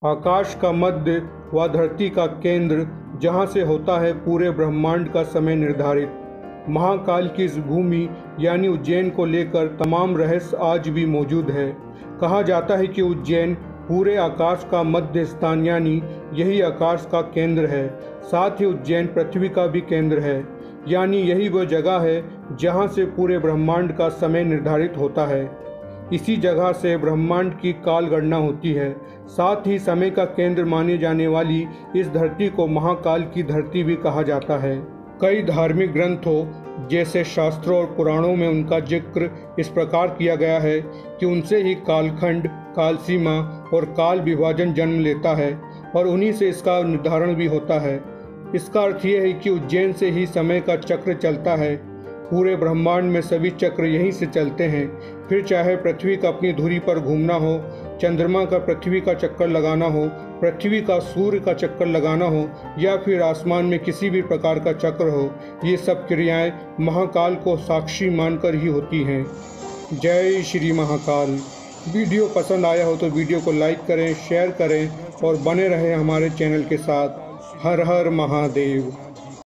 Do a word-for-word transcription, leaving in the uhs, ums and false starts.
आकाश का मध्य व धरती का केंद्र, जहाँ से होता है पूरे ब्रह्मांड का समय निर्धारित। महाकाल की इस भूमि यानी उज्जैन को लेकर तमाम रहस्य आज भी मौजूद है। कहा जाता है कि उज्जैन पूरे आकाश का मध्य स्थान यानी यही आकाश का केंद्र है। साथ ही उज्जैन पृथ्वी का भी केंद्र है, यानी यही वह जगह है जहाँ से पूरे ब्रह्मांड का समय निर्धारित होता है। इसी जगह से ब्रह्मांड की काल गणना होती है। साथ ही समय का केंद्र माने जाने वाली इस धरती को महाकाल की धरती भी कहा जाता है। कई धार्मिक ग्रंथों जैसे शास्त्रों और पुराणों में उनका जिक्र इस प्रकार किया गया है कि उनसे ही कालखंड, काल सीमा और काल विभाजन जन्म लेता है और उन्हीं से इसका निर्धारण भी होता है। इसका अर्थ यह है कि उज्जैन से ही समय का चक्र चलता है। पूरे ब्रह्मांड में सभी चक्र यहीं से चलते हैं। फिर चाहे पृथ्वी का अपनी धुरी पर घूमना हो, चंद्रमा का पृथ्वी का चक्कर लगाना हो, पृथ्वी का सूर्य का चक्कर लगाना हो या फिर आसमान में किसी भी प्रकार का चक्र हो, ये सब क्रियाएं महाकाल को साक्षी मानकर ही होती हैं। जय श्री महाकाल। वीडियो पसंद आया हो तो वीडियो को लाइक करें, शेयर करें और बने रहें हमारे चैनल के साथ। हर हर महादेव।